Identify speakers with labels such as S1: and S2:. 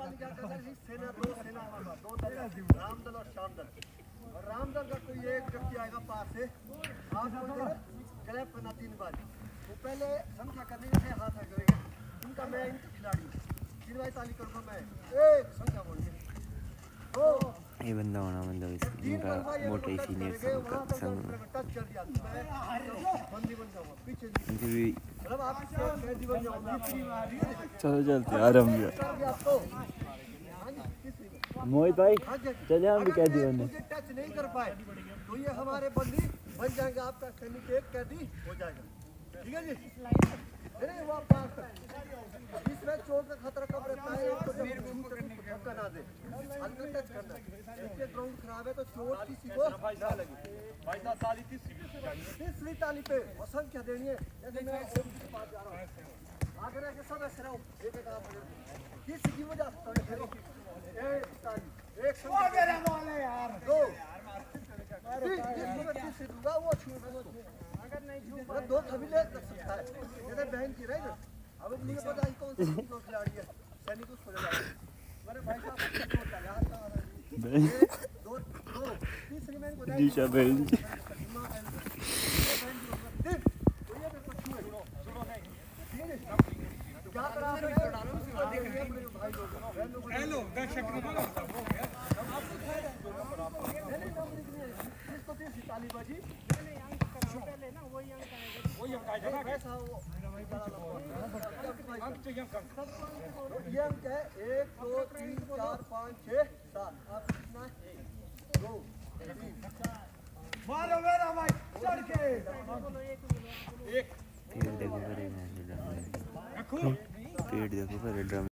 S1: क्या करता है सेना दो दल रामदल और श्यामदल। और रामदल का कोई एक व्यक्ति आएगा पास से हाथ ग्रैब करना 3 बार। वो पहले संख्या करने से हाथ करेंगे इनका, मैं इनका खिलाड़ी 3 बार ताली करूँगा मैं, एक संख्या बोलिए 2।
S2: ये बंदा होना मतलब इनका मोटा ही सीनियर संग
S1: टच कर दिया बंदी बन जाऊंगा पीछे
S2: भी।
S1: मतलब आप कैदी बन जाओगे।
S2: चलो चलते यार हम मोहित भाई चले हम भी कैदी बनने।
S1: टच नहीं कर पाए तो ये हमारे बंदी बन जाएंगे, आपका सैनिक एक कैदी हो जाएगा। ठीक है जी, नहीं वो पास इसमें चोट का खतरा कब रहता है, एक तो धक्का ना दे, हल्का टच करना है। इसलिए ग्राउंड खराब है तो चोट किसी को ना लगे। तीसरी ताली पे और संख्या देनी है। जैसे मैं ओम के पास जा रहा हूँ, आगे रह के सब ऐसे रहो, एक एक आप किसी की वजह से एक ताली एक मेरा बॉल है यार 2 तीसरी दूंगा वो छूट अगर नहीं छूट 2 कभी ले सकता है। जैसे बहन की रही ना, अब मुझे पता है कौन सी खिलाड़ी है, सैनिक उसको ले जाएगा मेरे भाई साहब। 2 तीसरी मैंने बताया
S2: दिशा बहन
S1: हेलो दर्शक ताली बजी पहले ना वही अंक ये अंक है 1 2 3 4 5 6 7। आप कितना 2 3 मारो मेरा भाई चढ़ के एक
S2: पेड़ देखो पर ड्रम